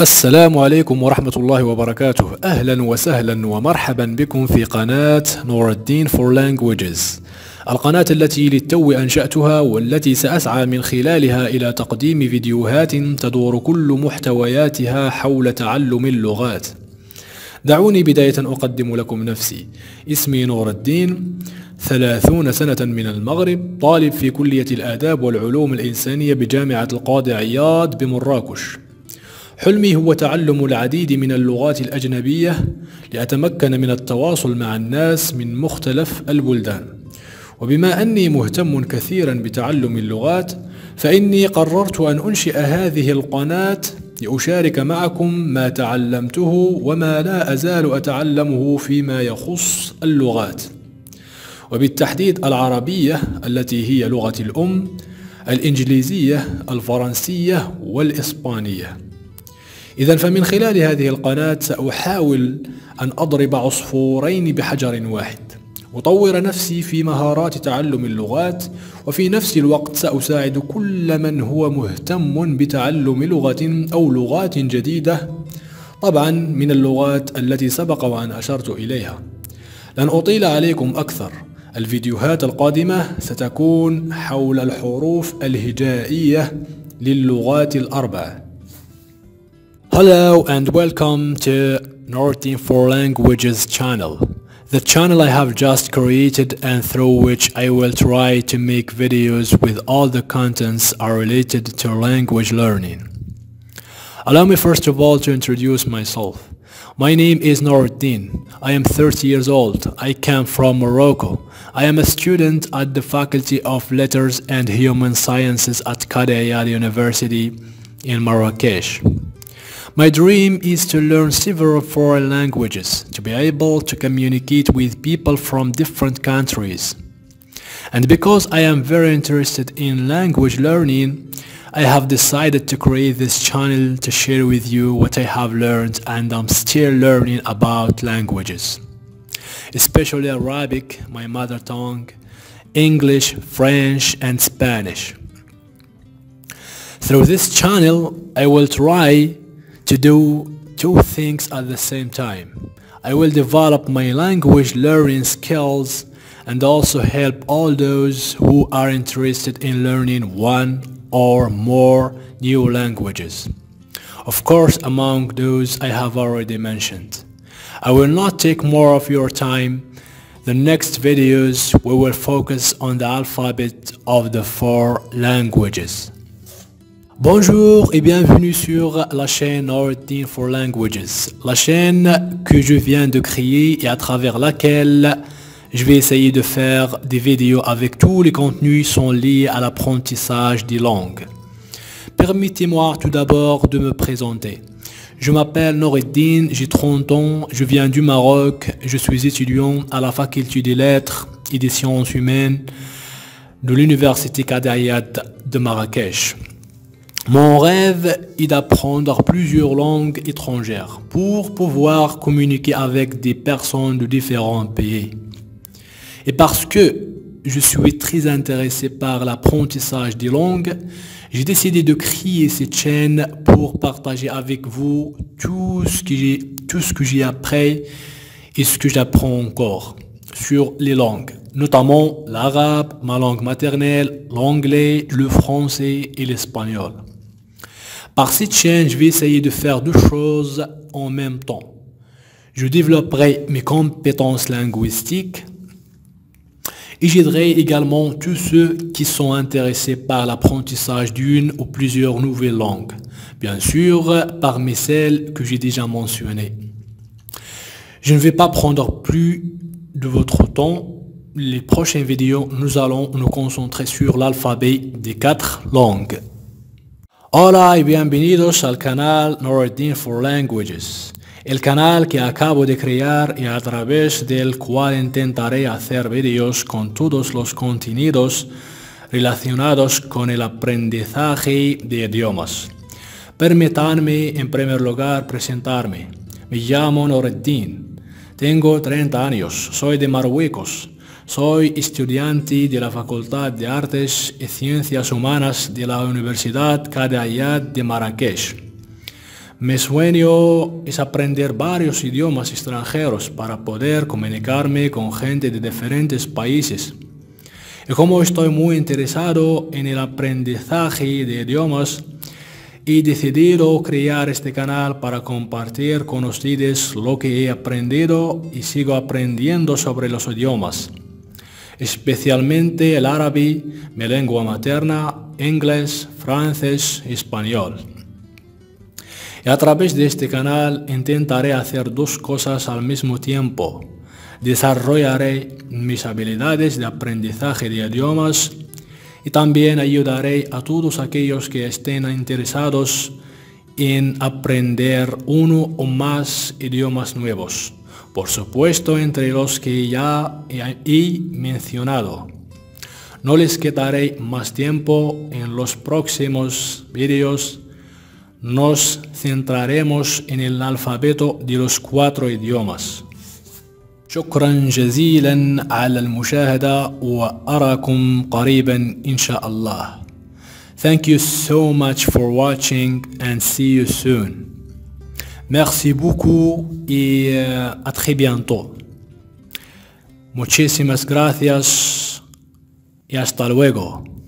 السلام عليكم ورحمة الله وبركاته. أهلا وسهلا ومرحبا بكم في قناة نور الدين for Languages، القناة التي للتو أنشأتها والتي سأسعى من خلالها إلى تقديم فيديوهات تدور كل محتوياتها حول تعلم اللغات. دعوني بداية أقدم لكم نفسي. اسمي نور الدين، 30 سنة من المغرب، طالب في كلية الآداب والعلوم الإنسانية بجامعة القاضي عياض بمراكش. حلمي هو تعلم العديد من اللغات الأجنبية لأتمكن من التواصل مع الناس من مختلف البلدان. وبما أني مهتم كثيرا بتعلم اللغات، فإني قررت أن أنشئ هذه القناة لأشارك معكم ما تعلمته وما لا أزال أتعلمه فيما يخص اللغات، وبالتحديد العربية التي هي لغتي الأم، الإنجليزية، الفرنسية والإسبانية. إذن فمن خلال هذه القناة سأحاول أن أضرب عصفورين بحجر واحد، أطور نفسي في مهارات تعلم اللغات، وفي نفس الوقت سأساعد كل من هو مهتم بتعلم لغة أو لغات جديدة، طبعا من اللغات التي سبق وأن أشرت إليها. لن أطيل عليكم أكثر، الفيديوهات القادمة ستكون حول الحروف الهجائية للغات الأربع. Hello and welcome to North for Languages channel, the channel I have just created and through which I will try to make videos with all the contents are related to language learning. Allow me first of all to introduce myself. My name is Noureddin. I am 30 years old. I come from Morocco. I am a student at the Faculty of Letters and Human Sciences at Qadi Ayyad University in Marrakesh. My dream is to learn several foreign languages, to be able to communicate with people from different countries. And because I am very interested in language learning, I have decided to create this channel to share with you what I have learned and I'm still learning about languages, especially Arabic, my mother tongue, English, French and Spanish. Through this channel, I will try to do two things at the same time. I will develop my language learning skills and also help all those who are interested in learning one or more new languages. Of course, among those I have already mentioned. I will not take more of your time. The next videos we will focus on the alphabet of the 4 languages. Bonjour et bienvenue sur la chaîne Noureddin for Languages, la chaîne que je viens de créer et à travers laquelle je vais essayer de faire des vidéos avec tous les contenus qui sont liés à l'apprentissage des langues. Permettez-moi tout d'abord de me présenter. Je m'appelle Noureddin, j'ai 30 ans, je viens du Maroc, je suis étudiant à la Faculté des Lettres et des Sciences Humaines de l'Université Qadi Ayyad de Marrakech. Mon rêve est d'apprendre plusieurs langues étrangères pour pouvoir communiquer avec des personnes de différents pays. Et parce que je suis très intéressé par l'apprentissage des langues, j'ai décidé de créer cette chaîne pour partager avec vous tout ce que j'ai appris et ce que j'apprends encore sur les langues, notamment l'arabe, ma langue maternelle, l'anglais, le français et l'espagnol. Par cette chaîne, je vais essayer de faire deux choses en même temps. Je développerai mes compétences linguistiques et j'aiderai également tous ceux qui sont intéressés par l'apprentissage d'une ou plusieurs nouvelles langues, bien sûr parmi celles que j'ai déjà mentionnées. Je ne vais pas prendre plus de votre temps. Les prochaines vidéos, nous allons nous concentrer sur l'alphabet des 4 langues. Hola y bienvenidos al canal Noureddin for Languages, el canal que acabo de crear y a través del cual intentaré hacer vídeos con todos los contenidos relacionados con el aprendizaje de idiomas. Permítanme en primer lugar presentarme. Me llamo Noureddin, tengo 30 años, soy de Marruecos. Soy estudiante de la Facultad de Artes y Ciencias Humanas de la Universidad Qadi Ayyad de Marrakech. Mi sueño es aprender varios idiomas extranjeros para poder comunicarme con gente de diferentes países. Y como estoy muy interesado en el aprendizaje de idiomas, he decidido crear este canal para compartir con ustedes lo que he aprendido y sigo aprendiendo sobre los idiomas, especialmente el árabe, mi lengua materna, inglés, francés y español. Y a través de este canal intentaré hacer dos cosas al mismo tiempo. Desarrollaré mis habilidades de aprendizaje de idiomas y también ayudaré a todos aquellos que estén interesados en aprender uno o más idiomas nuevos. Por supuesto, entre los que ya he mencionado. No les quitaré más tiempo. En los próximos vídeos nos centraremos en el alfabeto de los 4 idiomas. شكرا جزيلا على المشاهدة وأراكم قريبا إن شاء الله. Thank you so much for watching and see you soon. Merci beaucoup y a très bientôt. Muchísimas gracias y hasta luego.